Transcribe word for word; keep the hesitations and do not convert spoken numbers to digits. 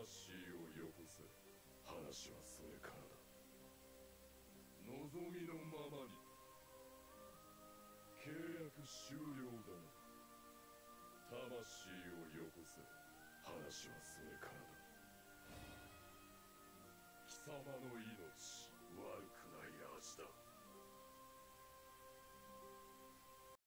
魂をよこせ。話はそれからだ。望みのままに。契約終了だな。魂をよこせ。話はそれからだ。貴様の命悪くない味だ。